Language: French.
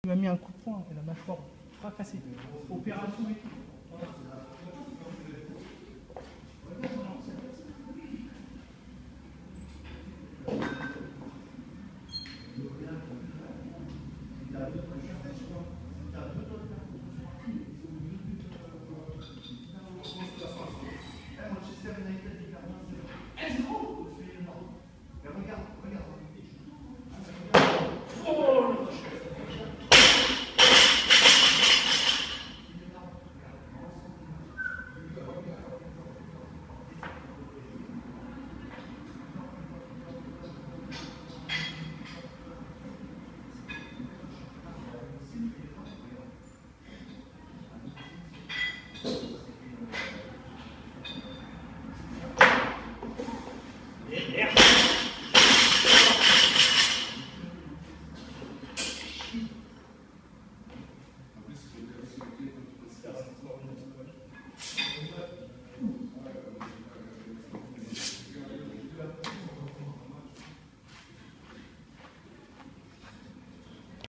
Il m'a mis un coup de poing et la mâchoire fracassée. Opération et tout.